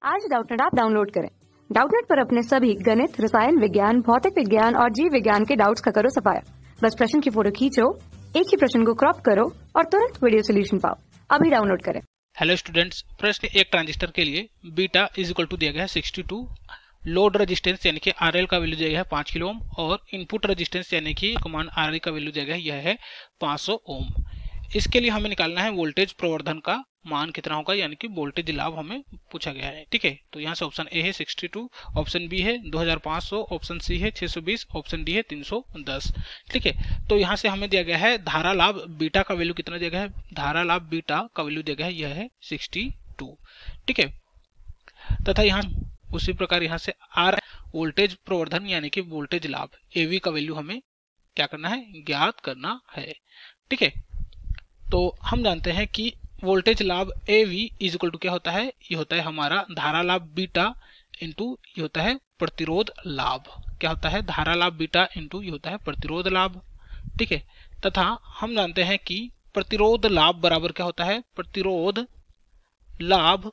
आज Doubtnut app download करें। Doubtnut पर अपने सभी गणित, रसायन विज्ञान, भौतिक विज्ञान और जीव विज्ञान के डाउट्स का करो सफाया। बस प्रश्न की फोटो खींचो, एक ही प्रश्न को क्रॉप करो और तुरंत वीडियो सोल्यूशन पाओ। अभी डाउनलोड करें। हेलो स्टूडेंट्स, प्रश्न एक ट्रांजिस्टर के लिए बीटा इज इक्वल टू दिया गया है 62, लोड रेजिस्टेंस यानी कि आरएल का वैल्यू दिया गया है 5 किलो ओम और इनपुट रेजिस्टेंस यानी कि कमांड आरई का वैल्यू दिया गया है यह है 500 ओम। इसके लिए हमें निकालना है वोल्टेज प्रवर्धन का मान कितना होगा, यानी कि वोल्टेज लाभ हमें पूछा गया है। ठीक है, तो यहाँ से ऑप्शन ए है 62, ऑप्शन बी है 2500, ऑप्शन सी है 620, ऑप्शन डी है 310। ठीक है, तो यहाँ से हमें दिया गया है धारा लाभ बीटा का वैल्यू कितना दिया गया है, धारा लाभ बीटा का वैल्यू दिया गया है यह है 62। ठीक है, तथा यहाँ उसी प्रकार यहाँ से आर वोल्टेज प्रवर्धन यानी कि वोल्टेज लाभ एवी का वैल्यू हमें क्या करना है, ज्ञात करना है। ठीक है, तो हम जानते हैं कि वोल्टेज लाभ AV इज इक्वल टू क्या होता है, ये होता है हमारा धारा लाभ बीटा इंटू ये होता है प्रतिरोध लाभ। क्या होता है, धारा लाभ बीटा इंटू ये होता है प्रतिरोध लाभ। ठीक है, तथा हम जानते हैं कि प्रतिरोध लाभ बराबर क्या होता है, प्रतिरोध लाभ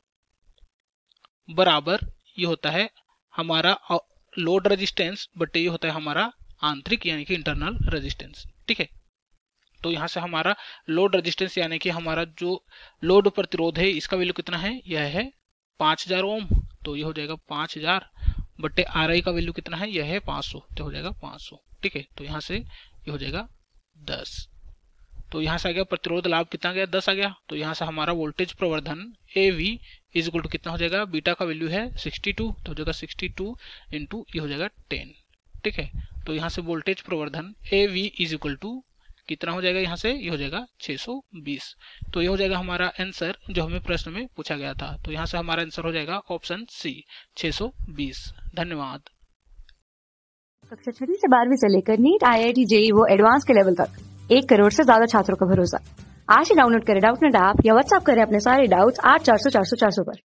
बराबर ये होता है हमारा लोड रेजिस्टेंस बटे ये होता है हमारा आंतरिक यानी कि इंटरनल रेजिस्टेंस। ठीक है, तो यहाँ से हमारा लोड रेजिस्टेंस यानी कि हमारा जो लोड प्रतिरोध है इसका वैल्यू कितना है, यह है 5000 ओम। तो ये हो जाएगा 5000 बटे आरआई का वैल्यू कितना है, यह है 500, तो हो जाएगा 500। ठीक है, तो यहाँ से ये हो जाएगा 10। तो यहाँ से आ गया प्रतिरोध लाभ कितना गया, 10 आ गया। तो यहाँ से हमारा वोल्टेज प्रवर्धन AV इज इक्वल टू कितना हो जाएगा, बीटा का वैल्यू है 62, तो हो जाएगा 62 इंटू ये हो जाएगा 10। ठीक है, तो यहाँ से वोल्टेज प्रवर्धन AV इज इक्वल टू कितना हो जाएगा, यहाँ से ये हो जाएगा 620। तो ये हो जाएगा हमारा आंसर जो हमें प्रश्न में पूछा गया था। तो यहाँ से हमारा आंसर हो जाएगा ऑप्शन सी 620। धन्यवाद। कक्षा 6 से 12वीं से लेकर नीट, IIT, JEE वो एडवांस के लेवल तक 1 करोड़ से ज्यादा छात्रों का भरोसा। आज ही डाउनलोड करें डाउटनेट ऐप या व्हाट्सएप करें अपने सारे डाउट्स 8400 400 400 पर।